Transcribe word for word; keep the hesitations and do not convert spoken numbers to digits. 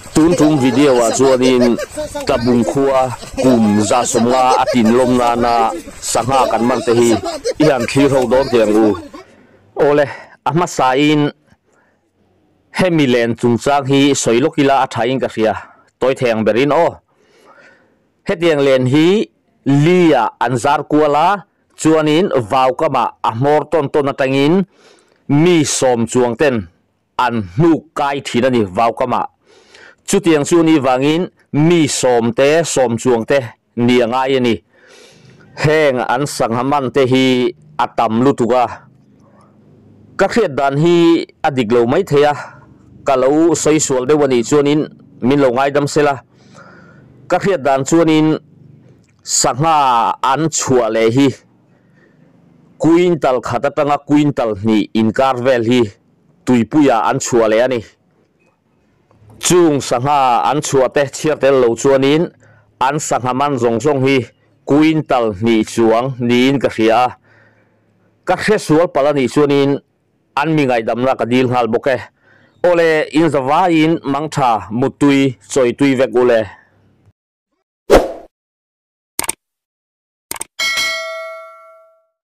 tun tum video a chuanin tabung khua kum za somnga atin lomna na sanga kan man te hi ian khi ho dom tiang u ole ama sain hemilen chungchang hi soilokila athain ka ria toy theng berin o hetiang len hi lia anzar kuala chuanin vaw kama amor ton ton atangin mi som chuangten an nu kai thina ni vaw kama chutiang chu ni wangin mi som te som chuang te nianga yani heng an sanghaman te hi atam lutuga ka khiat dan hi adiglo mai theya kalau soi sual de wani chuanin min lo ngai dam sela ka khiat dan chuanin sanga an chua le hi quintal khata tanga quintal ni inkar vel hi tuipuya an chua le ani chung sanga an chua te chiar tel lo chuanin an sanga man zong zong hi quintal ni chuang nin ka ria ka khe sual pala ni chuanin an mi ngai dam na ka dil hal boke ole in zawa in mangtha mutui choi tui vek ule